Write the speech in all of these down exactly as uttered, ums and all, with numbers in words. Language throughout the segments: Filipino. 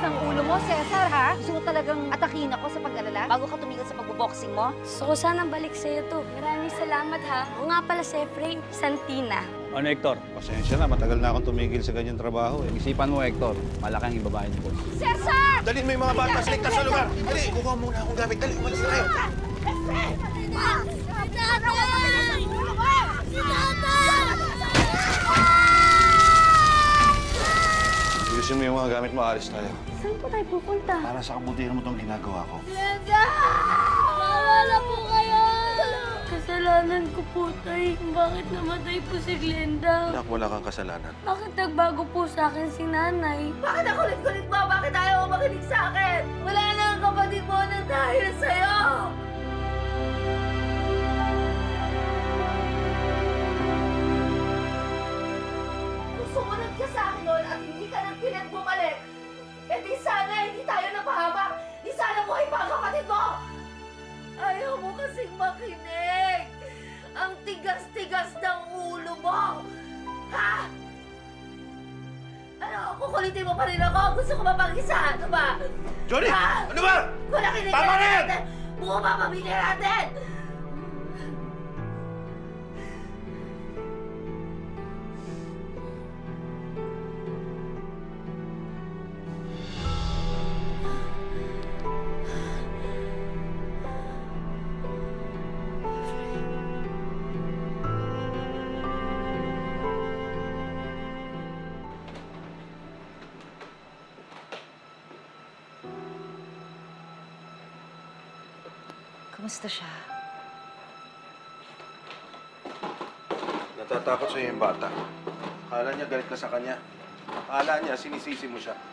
ng ulo mo, Cesar, ha? Gusto mo talagang atakin ako sa pag-alala bago ka tumigil sa pagbo-boxing mo? Gusto ko sanang balik sa'yo to. Maraming salamat ha. O nga pala si Efrain, Santina. Ano, Hector? Pasensya na, matagal na akong tumigil sa ganyang trabaho. Eh. Isipan mo, Hector. Malaking ibabahin ko. Cesar! Dalhin mo yung mga bata sa ligtas sa lugar! Dali! Kukuha muna akong gamit. Dali, umalis na kayo! Ayusin mo yung mga gamit mo, alis tayo. Saan po tayo pupunta? Para sa kabutihan mo itong ginagawa ko. Glenda! Mawala po kayo! Kasalanan ko po, tay. Bakit namatay po si Glenda? Anak, wala kang kasalanan. Bakit nagbago po sa akin si nanay? Bakit ang kulit-kulit mo? Bakit ayaw mo makinig sa akin? Wala na ang kapatid mo na dahil sa'yo! Kung sumunod ka sa akin noon at hindi ka nang pilit bumalik, eh di sana hindi tayo napahamak. Di sana buhay pa ang kapatid mo! Ayaw mo kasing makinig! Ang tigas-tigas ng ulo mo! Ha? Ano, kukulitin mo pa rin ako? Gusto ko mapag-isa, ano ba? Johnny! Ha? Ano ba? Wala kinig Tama na yan! natin! Buo pa pamilya natin! Kumusta siya? Natatakot sa'yo yung bata. Akala niya galit ka sa kanya. Akala niya sinisisi mo siya.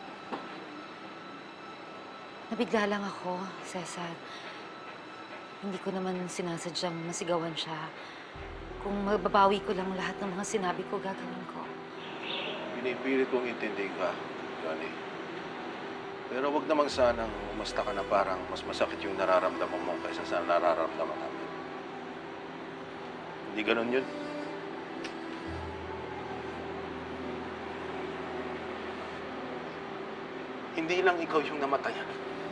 Nabigla lang ako, Cesar. Hindi ko naman sinasadyang masigawan siya. Kung mababawi ko lang lahat ng mga sinabi ko, gagawin ko. Pinipilit kong intindihin ka, Johnny. Pero wag namang sanang umasta ka na parang mas masakit yung nararamdaman mo kaysa sa nararamdaman namin. Hindi ganun yun. Hindi lang ikaw yung namatayan.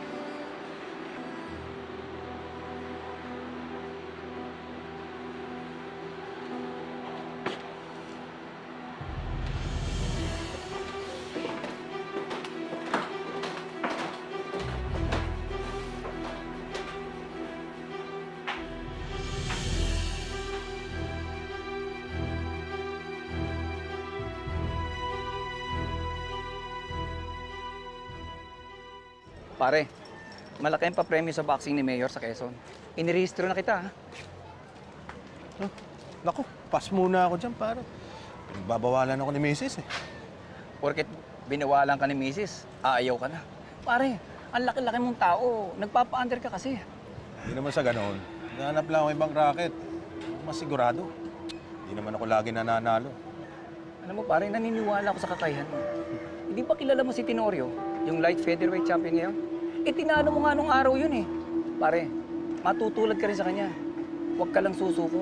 Pare, malaki ang papremyo sa boxing ni Mayor sa Quezon. Inirehistro na kita, ha? Huh? Naku, pass muna ako dyan, pare. Babawalan ako ni Missus eh. Porket binawalan ka ni Missus, aayaw ka na. Pare, ang laki-laki mong tao. Nagpapa-under ka kasi. Hindi naman sa ganoon. Nahanap lang ako ibang racket. Mas sigurado. Hindi naman ako lagi nananalo. Alam mo, pare, naniniwala ako sa kakayahan mo. Hindi ba kilala mo si Tenorio, yung light featherweight champion ngayon? Eh, tinalo mo nga nung araw yun eh. Pare, matutulad ka rin sa kanya. Huwag ka lang susuko.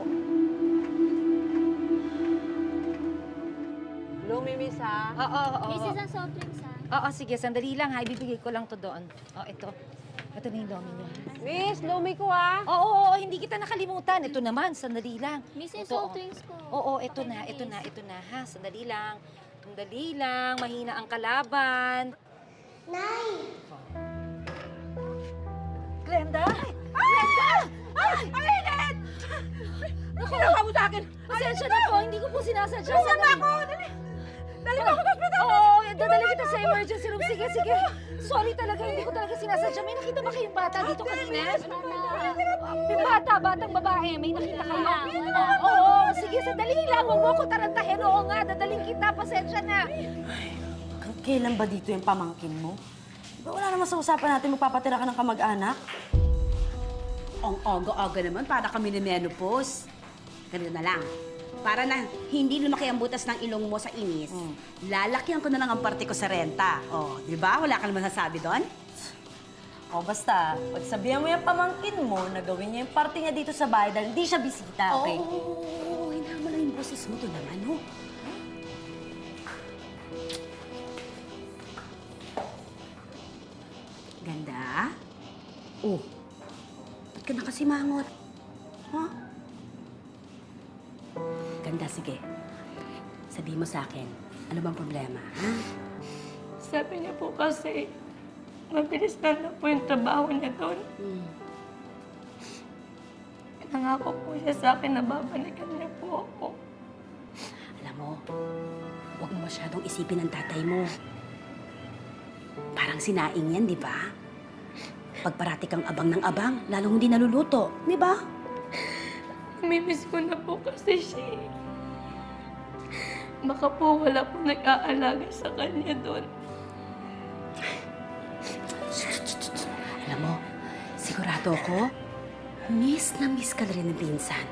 Lumimis ha? Oo, oo, oo. Missus ang soft drinks ha? Oo, sige, sandali lang ha. Ibibigay ko lang to doon. Oh, ito. Ito na yung lomi niyo. Miss, lumi ko ha? Oo, oo, oo, hindi kita nakalimutan. Ito naman, sandali lang. Missus, Ito, soft oh. drinks ko. Oo, ito na, ito na, ito na, ha? Sandali lang. Sandali lang, mahina ang kalaban. Nay! Glenda? Glenda! Ay! Ay, Len! Naku! Sinawa mo sa akin! Pasensya na po, hindi ko po sinasadya. Saan na ako? Dali! Dali mo ako sa hospital! Oo, dadali kita sa emergency room. Sige, sige. Sorry talaga, hindi ko talaga sinasadya. May nakita ba kayong bata dito kanina? Yung bata, batang babae, may nakita kayo? Oo, oo, sige, sandali lang. Huwag mo ako tarantahin. Oo nga, dadaling kita. Pasensya na. Kailan ba dito yung pamangkin mo? Diba wala naman sa usapan natin magpapatira ka ng kamag-anak? Ang aga-aga naman, para kami ni menopause. Ganito na lang. Para na hindi lumaki ang butas ng ilong mo sa inis, mm. lalakyan ko na lang ang parte ko sa renta. O, di ba? Wala ka naman sasabi doon? O basta, pagsabihan mo yung pamangkin mo na gawin niya yung parte niya dito sa bahay dahil hindi siya bisita, okay? Oo, oo, oo. Hinaan mo lang yung boses mo to naman, ho. Oh, ba't ka nakasimangot? Ha? Ganda, sige. Sabihin mo sa akin, ano bang problema, ha? Sabi niya po kasi, mabilis na lang po yung trabaho niya doon. Hmm. Nangako po siya sa akin na babalikan niya po ako. Alam mo, huwag mo masyadong isipin ang tatay mo. Parang sinaing yan, di ba? Pag parati kang abang ng abang, lalong hindi naluluto, di ba? Namimiss ko na po kasi siya. eh. Baka po wala po nag-aalaga sa kanya doon. Alam mo, sigurado ako, miss na miss ka na rin ng pinsan.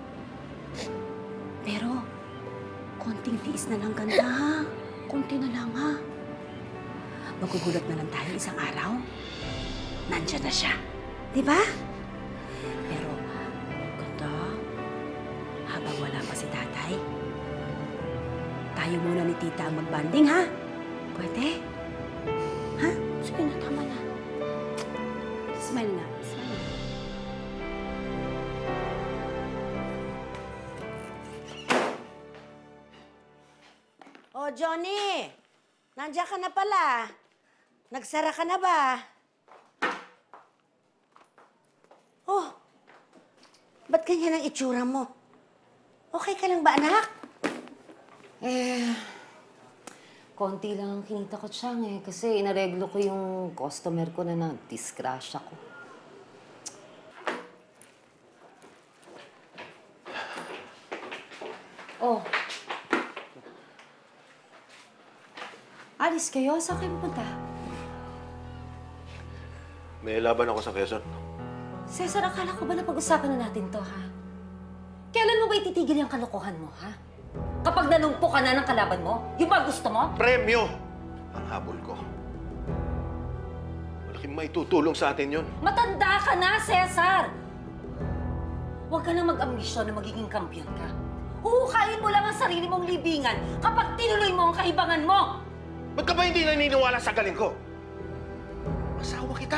Pero, konting tiis na lang ganda, ha? Konti na lang, ha? Magugulat na lang tayo isang araw. Nandiyan na siya. Di ba? Pero, ganda, habang wala pa si tatay, tayo muna ni tita ang magbanding, ha? Pwede? Ha? Sige na, tama na. Smile nga. Smile. Oh, Johnny! Nandiyan ka na pala. Nagsara ka na ba? Oh, ba't ganyan ang itsura mo? Okay ka lang ba, anak? Eh, konti lang ang kinita ko, Chang, eh. Kasi inareglo ko yung customer ko na na-disgrasya ko. Oh. Alis kayo? Saan kayo pupunta? May laban ako sa Quezon. Cesar, akala ko ba napag-usapan na natin to, ha? Kailan mo ba ititigil yung kalokohan mo, ha? Kapag nanumpo ka na ng kalaban mo, yung ba gusto mo? Premyo! Ang habol ko. Malaking may tutulong sa atin yun. Matanda ka na, Cesar! Huwag ka na mag-ambisyon na magiging kampiyon ka. Huhukayin mo lang ang sarili mong libingan kapag tinuloy mo ang kaibangan mo! Ba't ka ba hindi naniniwala sa galing ko? Asawa kita.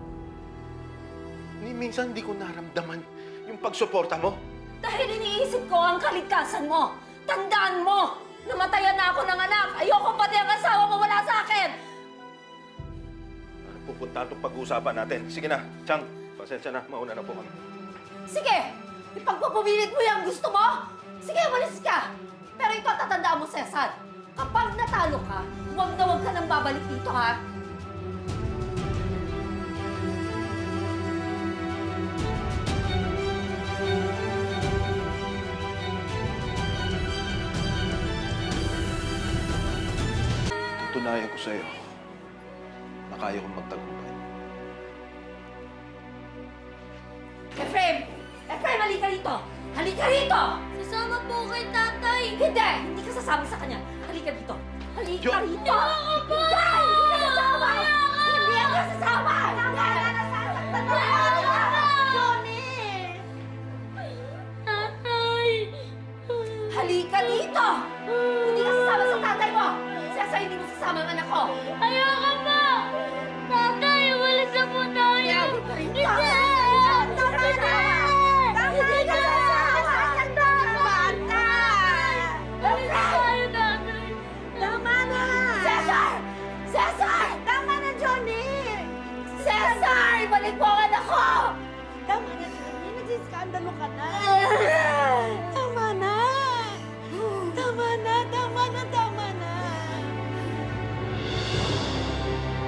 Ni minsan hindi ko naramdaman yung pagsuporta mo. Dahil iniisip ko ang kaligtasan mo. Tandaan mo! Namatayan na ako ng anak! Ayoko pati ang asawa mo wala sa akin! Ano pupunta itong pag-uusapan natin? Sige na, Chang. Pasensya na. Mauna na po kami. Sige! Ipagpapumilit mo yung gusto mo? Sige, malis ka! Pero ito tatandaan mo, Cesar. Kapag natalo ka, huwag na huwag ka nang babalik dito, ha? Tunayan ko sa'yo na kaya kong magtagumpay. Efraim! Efraim, halika rito! Halika rito! Sasama po kay tatay! Hindi! Hindi ka sasama sa kanya! Halika dito! Halika Jo- rito! Hindi! Hindi ka sasama! Hindi ka sasama! Hindi ka nasasaktan mo! Johnny! Tatay! Halika dito! Hindi ka sasama sa tatay mo! Cesar, hindi mo sasama ang anak ko! Ayoko po! Tatay, walis na po tayo! Hindi! Tama na! Tama na! Sasaktan mo! Bata! Walis na tayo, tatay! Tama na! Cesar! Cesar! Tama na, Johnny! Cesar! Ibalik mo ang anak ko! Tama na, Johnny. Nagsiskandalo ka na. Tama na! Tama na, tama na, tama na!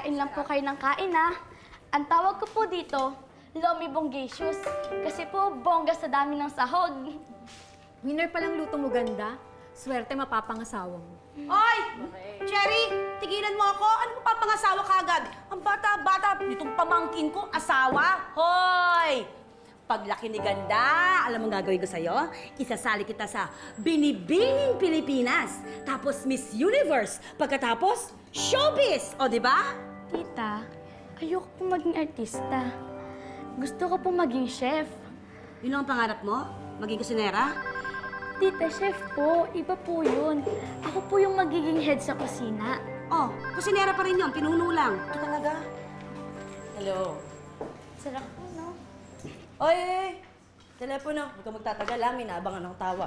kain lang po kayo ng kain, ha? Ang tawag ko po dito, Lomi Bongacious. Kasi po, bongga sa dami ng sahog. Winner palang luto mo ganda. Swerte mapapangasawa mo. Oy! Cherry, tigilan mo ako. Ano mo papangasawa ka agad? Ang bata-bata, itong pamangkin ko, asawa. Hoy! Paglaki ni Ganda, alam mo gagawin ko sa'yo? Isasali kita sa Binibining Pilipinas. Tapos Miss Universe. Pagkatapos, showbiz. O, di ba? Tita, ayoko po maging artista. Gusto ko po maging chef. Yun ang pangarap mo? Maging kusinera? Tita, chef po. Iba po yun. Ako po yung magiging head sa kusina. Oh, kusinera pa rin yun. Pinuno lang. Ito talaga. Hello. Sarap po, no? Oy, oy, oy. Telepono. Huwag ka magtatagal lang. Inaabangan ng tawa.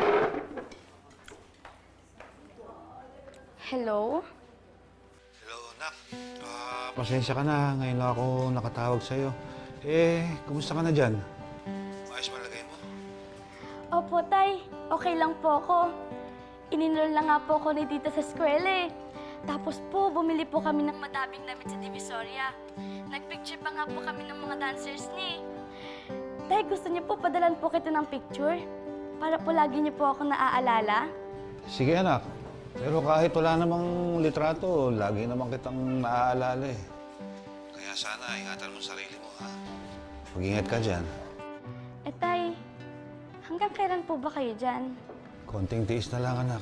Hello? Hello, Nak. Ah, pasensya ka na. Ngayon lang ako nakatawag sa'yo. Eh, kumusta ka na dyan? Maayos malagay mo? Opo, Tay. Okay lang po ako. Ininroll lang nga po ako ni Tita sa eskwela eh. Tapos po, bumili po kami ng madaming damit sa Divisoria. Nagpicture pa nga po kami ng mga dancers ni. Tay, gusto niyo po padalan po kita ng picture? Para po lagi niyo po ako naaalala? Sige, anak. Pero kahit wala namang litrato, lagi naman kitang naaalala eh. Kaya sana, ingatan mo sarili mo, ha? Mag-ingat ka dyan. Eh, Tay, hanggang kailan po ba kayo dyan? Konting tiis na lang, anak.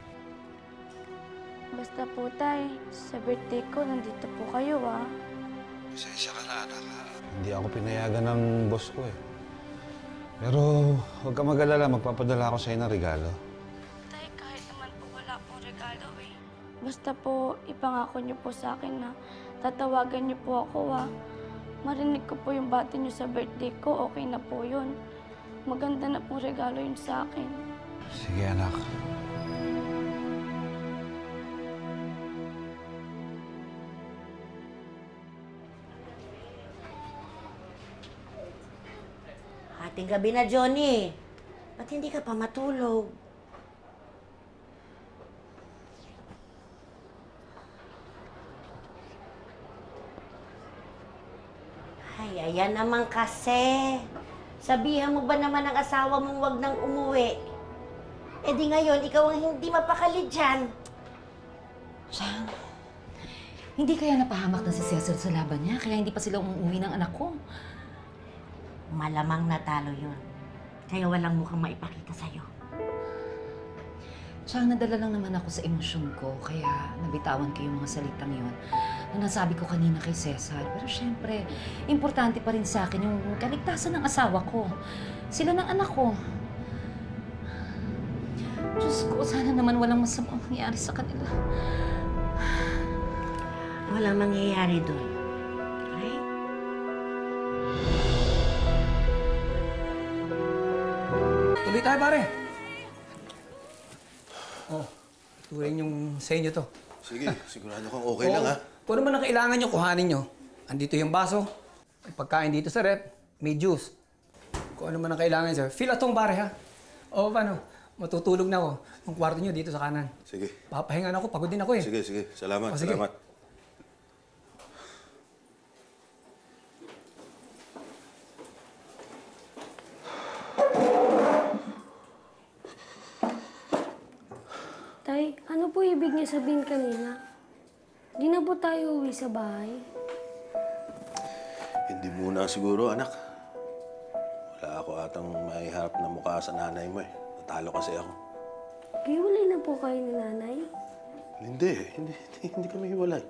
Basta po, Tay, sa birthday ko, nandito po kayo, ah. Pasensya ka na, anak, ha? Hindi ako pinayagan ng boss ko eh. Pero huwag ka mag-alala, magpapadala ako sa'yo ng regalo. Tay, kahit naman po wala pong regalo eh. Basta po, ipangako niyo po sa akin na tatawagan niyo po ako, ah. Marinig ko po yung bati niyo sa birthday ko, okay na po yun. Maganda na pong regalo yun sa akin. Sige, anak. Ating gabi na, Johnny. Ba't hindi ka pa matulog? Ay, ayan naman kasi. Sabihan mo ba naman ang asawa mong wag nang umuwi? Eh di ngayon, ikaw ang hindi mapakali dyan. Chang, hindi kaya napahamak na si Cesar sa laban niya, kaya hindi pa sila umuwi ng anak ko. Malamang natalo yun. Kaya walang mukhang maipakita sa'yo. Chang, nadala lang naman ako sa emosyon ko, kaya nabitawan ko yung mga salitang yun na nasabi ko kanina kay Cesar. Pero syempre, importante pa rin sa akin yung kaligtasan ng asawa ko. Sila ng anak ko. Diyos ko, sana naman walang masamang mangyari sa kanila. Walang mangyayari doon. Okay? Tuloy tayo, pare. Oh, tuloy yung sa inyo to. Sige, sigurado kang okay lang, ha? Kung ano man ang kailangan nyo, kuhanin nyo. Andito yung baso, may pagkain dito sa rep, may juice. Kung ano man ang kailangan, sir. Feel at home, pare, ha? O, paano? Matutulog na ako. Ang kwarto nyo dito sa kanan. Sige. Papahingan ako, pagod din ako eh. Sige, sige. Salamat, O, sige. salamat. Tay, ano po ibig niya sabihin kanina? Di na po tayo uwi sa bahay? Hindi muna siguro, anak. Wala ako atang maiharap na mukha sa nanay mo eh. Natalo kasi ako. Hiwalay na po kayo ni nanay? Hindi, hindi, hindi, hindi kami hiwalay.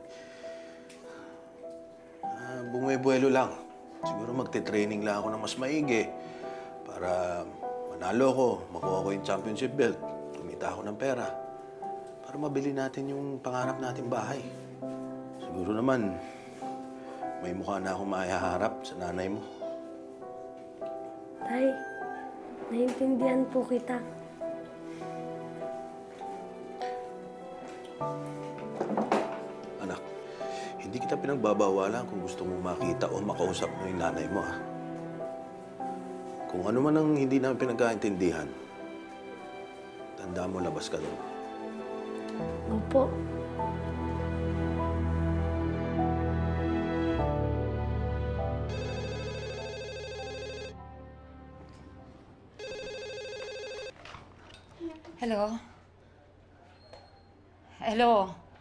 Ah, bumuebuelo lang. Siguro magte-training lang ako ng mas maigi para manalo ko, makuha ko yung championship belt, kumita ako ng pera para mabili natin yung pangarap nating bahay. Siguro naman, may mukha na akong maihaharap sa nanay mo. Tay, naiintindihan po kita. Anak, hindi kita pinagbabawalan kung gusto mong makita o makausap mo yung nanay mo, ha? Kung ano man ang hindi namin pinagkaintindihan, tanda mo, labas ka doon. Opo. Hello? Hello?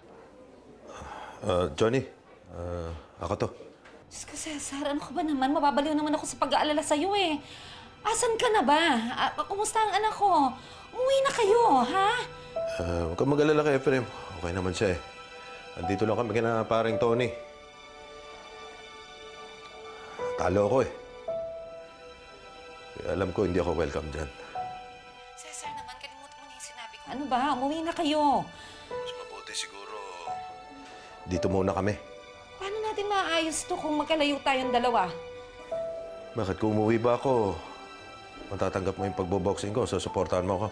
Uh, Johnny, uh, ako to. Diyos ko, Cesar, ano ka ba naman? Mababaliw naman ako sa pag-aalala sa'yo eh. Asan ka na ba? Ah, kumusta ang anak ko? Umuwi na kayo, ha? Uh, huwag kang mag-alala kay Efrem. Okay naman siya eh. Andito lang kami kina paring Tony. Talo ako eh. Kaya alam ko hindi ako welcome dyan. Cesar naman, kalimutan mo na yung sinabi ko. Ano ba? Umuwi na kayo. Mas mabuti siguro dito muna kami. Paano natin maayos to kung magkalayo tayong dalawa? Bakit kung umuwi ba ako, matatanggap mo yung pagboboxing ko, susuportahan mo ako?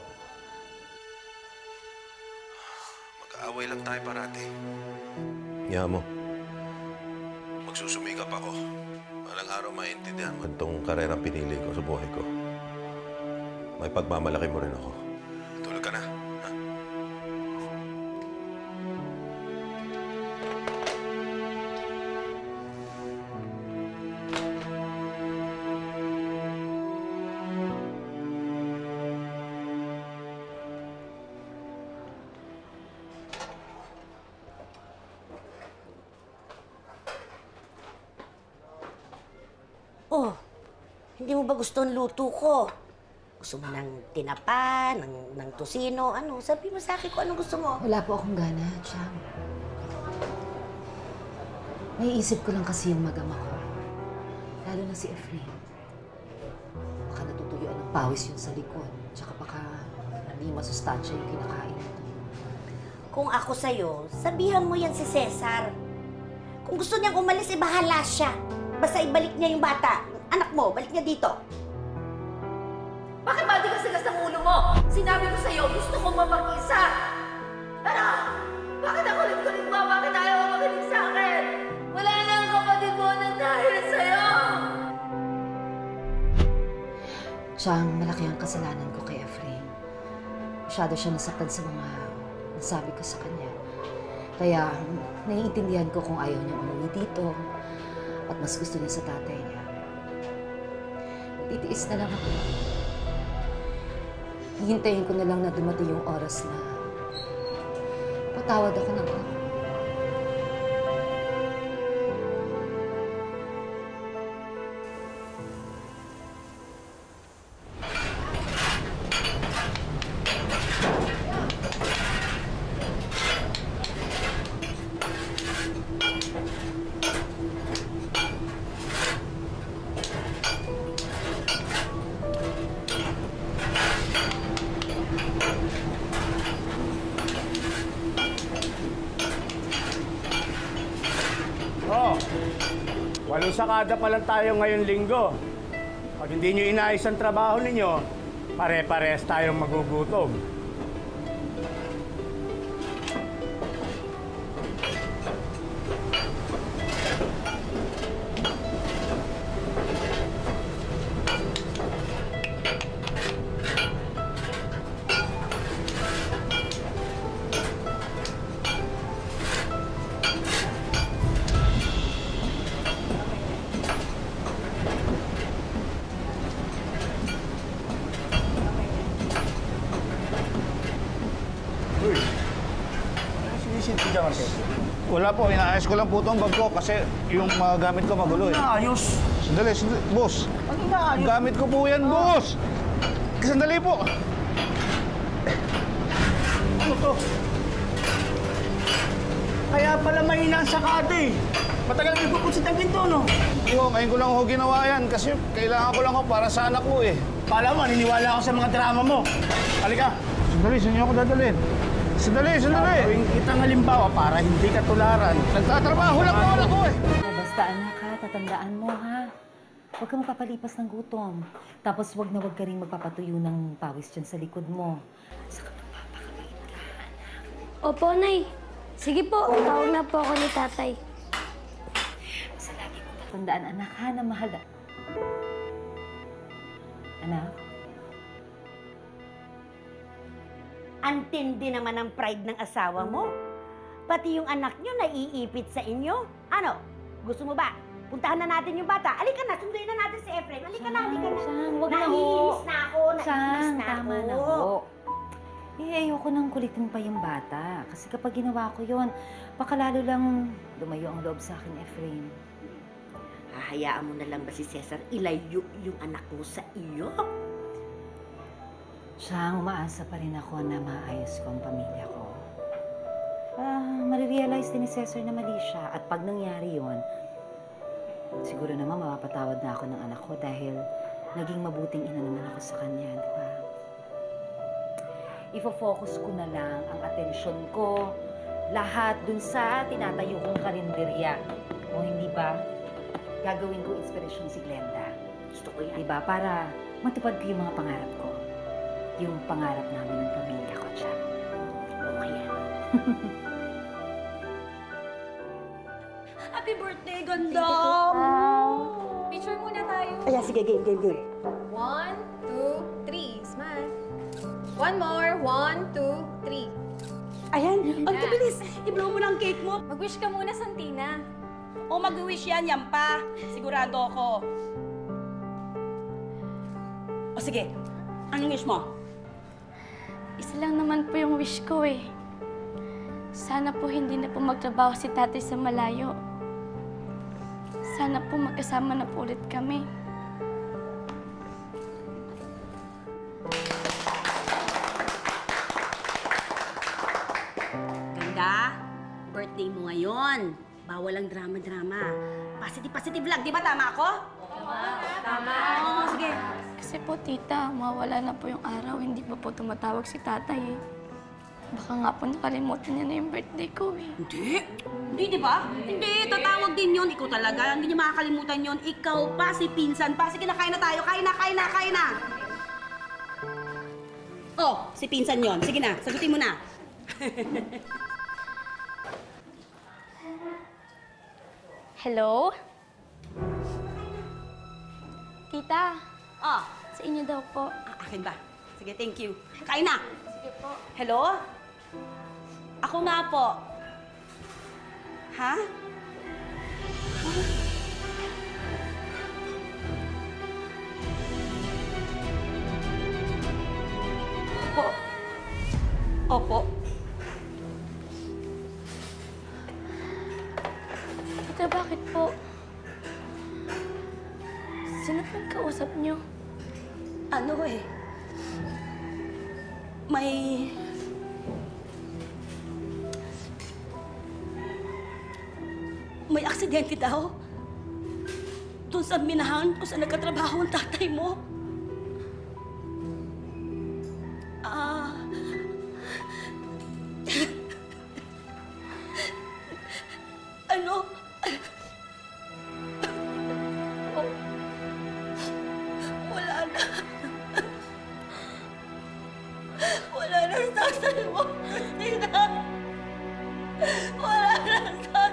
Mag-aaway lang tayo parati. Nga mo, magsusumikap ako. Walang araw maintindihan mo itong karerang pinili ko sa buhay ko. May pagmamalaki mo rin ako. Tulog ka na, ha? Oh, hindi mo ba gusto ang luto ko? Gusto mo ng tinapa, ng, ng tosino, ano? Sabi mo sa akin kung anong gusto mo. Wala po akong gana, Chang. Naiisip ko lang kasi yung mag-ama ko. Lalo na si Efrain. Baka natutuyuan ng pawis yun sa likod. Tsaka baka hindi masustansya yung kinakain nito. Kung ako sa'yo, sabihan mo yan si Cesar. Kung gusto niyang umalis, eh bahala siya. Basta ibalik niya yung bata. Anak mo, balik niya dito. Bakit ba tigas-tigas ng ulo mo? Sinabi ko sa'yo, gusto kong mapag-isa. Pero, bakit ako kulit-kulit mo? Bakit ayaw mo makinig sa akin? Wala na ang kapatid mo na dahil sa'yo. Chang, malaki ang kasalanan ko kay Efrain. Masyado siya nasaktan sa mga nasabi ko sa kanya. Kaya, naiintindihan ko kung ayaw niya umuwi dito. At mas gusto niya sa tatay niya. Titiis na lang ako. Hihintayin ko na lang na dumating yung oras na patawad ako ng ako. Walong sakada pa lang tayo ngayong linggo. Pag hindi nyo inayos ang trabaho ninyo, pare-pares tayong magugutom. Wala po, inaayos ko lang po itong bag ko kasi yung mga gamit ko magulo eh. Inaayos? Sandali, sandali. Boss! Ano inaayos? Gamit ko po yan, boss! Sandali po! Ano to? Kaya pala mahina ang sakada eh. Matagal nagpupunsit ang ginto, no? Oo, ngayon ko lang ho ginawa yan kasi kailangan ko lang ho para sa anak ko eh. Kala mo, naniniwala ako sa mga drama mo. Halika. Sandali, saan niyo ako dadalhin? Sandali, sandali! Gawin kitang halimbawa para hindi ka tularan. Nagtatrabaho lang po ako eh! Oh, basta anak ha, tatandaan mo ha. Huwag ka magpapalipas ng gutom. Tapos huwag na huwag ka rin magpapatuyo ng pawis dyan sa likod mo. Saka magpapakabait ka, anak. Opo, Nay. Sige po, tawag na po ako ni Tatay. Basta lagi mo tatandaan, anak ha, na mahal. Anak? Antindi naman ang pride ng asawa mo. Pati yung anak nyo naiipit sa inyo. Ano? Gusto mo ba? Puntahan na natin yung bata. Alika na, sunduin na natin si Efrain. Alika na, alika na. Sang, wag na ho. Naiinis na ako, naiinis Sang, na tama ako. na ho. Eh, ayoko nang kulitin pa yung bata. Kasi kapag ginawa ko yon, baka lalo lang lumayo ang loob sa akin, Efrain. Hahayaan mo na lang ba si Cesar ilayo yung anak mo sa iyo? Siya, umaasa pa rin ako na maayos ko ang pamilya ko. Ah, marirealize din ni Cesar na mali siya. At pag nangyari yon, siguro naman mapapatawad na ako ng anak ko dahil naging mabuting ina naman ako sa kanya, di ba? Ifo-focus ko na lang ang atensyon ko lahat dun sa tinatayo kong karinderya. O hindi ba, gagawin ko inspirasyon si Glenda. Gusto ko yan. Di ba? Para matupad ko yung mga pangarap ko. Yung pangarap namin ng pamilya ko, siya. Okay yan. Happy birthday, ganda! Picture muna tayo. Ayan, sige, game, game, game. One, two, three. Smile. One more. One, two, three. Ayan, ang kabilis. I-blow mo ng cake mo. Mag-wish ka muna, Santina. O mag-wish yan, yan pa. Sigurado ako. O sige, anong wish mo? Isa lang naman po yung wish ko eh. Sana po hindi na po magtrabaho si tatay sa malayo. Sana po magkasama na po ulit kami. Ganda, birthday mo ngayon. Bawal ang drama-drama. Positive-positive lang, di ba tama ako? Tama. Oo, sige. Kasi po, tita, mawala na po yung araw. Hindi pa po tumatawag si tatay eh. Baka nga po nakalimutan niya na yung birthday ko eh. Hindi. Hindi, di ba? Hindi, tatawag din yun. Ikaw talaga. Hindi niya makakalimutan yun. Ikaw pa, si Pinsan pa. Sige na, kain na tayo. Kain na, kain na, kain na. Oh, si Pinsan yun. Sige na, sagutin mo na. Hello? Tita, Ah, sa inyo daw po. ah, akin ba? Sige, thank you. Kain na. Sige po. Hello? Ako nga po. Ha? Opo. Opo. Tita, bakit po? Sino po yung kausap niyo? Ano eh? May... May aksidente daw. Doon sa minahan kung saan nagkatrabaho ang tatay mo. Ah... ano? Oh. Wala na. Wala na ang tatay mo, Christina. Wala na ang tatay.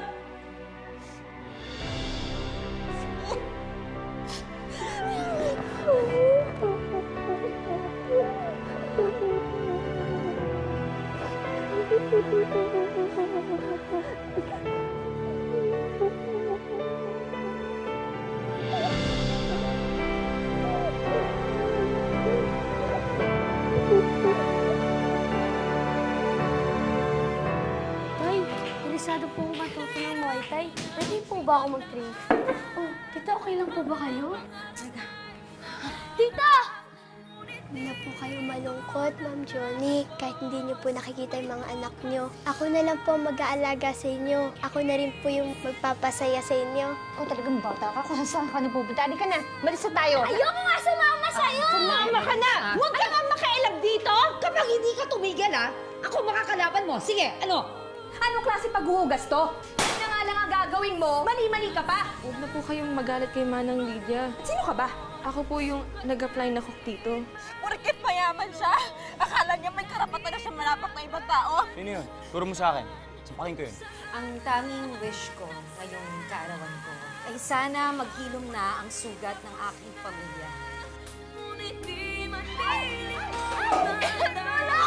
Tay, interesado po ako matuto ng Muay Thai. Pwede po ba ako mag-train? Oh, tita, okay lang po ba kayo? Tita! Hindi na po kayo malungkot, Ma'am Johnny. Kahit hindi niyo po nakikita yung mga anak niyo. Ako na lang po mag-aalaga sa inyo. Ako na rin po yung magpapasaya sa inyo. Oh, talagang bata ka. Kung saan ka na pupunta? Di ka na. Malis na tayo. Ayoko nga sumama sa'yo! Sumama ka na! Huwag ka nga makialam dito! Kapag hindi ka tumigil, ha? Ako makakalaban mo. Sige, ano? Anong klase paghuhugas to? Ano na nga lang ang gagawin mo? Mali-mali ka pa! Huwag na po kayong magalit kay Manang Lydia. Sino ka ba? Ako po yung nag-apply na cook dito. Porket mayaman siya, akala niya may karapatan na siya malapak na ibang tao. Sino yun? Turo mo sa akin. Sampakin ko yun. Ang tanging wish ko ngayong kaarawan ko ay sana maghilom na ang sugat ng aking pamilya. Ngunit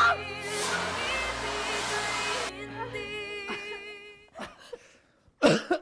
di